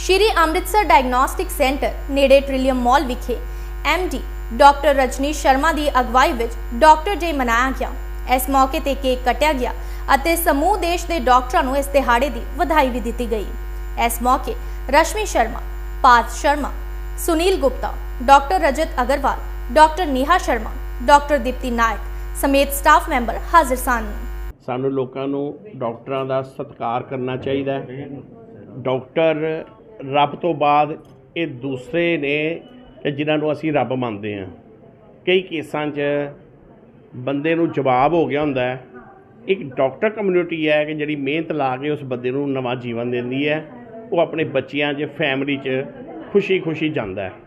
Shri Amritsar diagnostic centre नेड़े Trillium mall विखे MD doctor Rajneesh Sharma की अगवाई विच डॉक्टर डे मनाया गया। इस मौके ते केक कटिया गया अते समूह देश के डॉक्टरों को इस दिहाड़े की बधाई भी दी गई। इस मौके Rashmi Sharma, Parth Sharma, Sunil Gupta, doctor Rajat Agarwal, doctor Neha Sharma, doctor Deepti Nayak समेत स्टाफ मैंबर हाजिर सन। सानू लोगों को डॉक्टरों का सत्कार करना चाहिए। डॉक्टर रब तो बाद ये दूसरे ने जिन्होंने असी रब मानते हैं। कई केसां च बंदे नूं जवाब हो गया होंदा है। एक डॉक्टर कम्यूनिटी है कि जिहड़ी मेहनत ला के उस बंदे नूं नवां जीवन दिंदी है। वो अपने बच्चियां च फैमिली च खुशी खुशी जांदा है।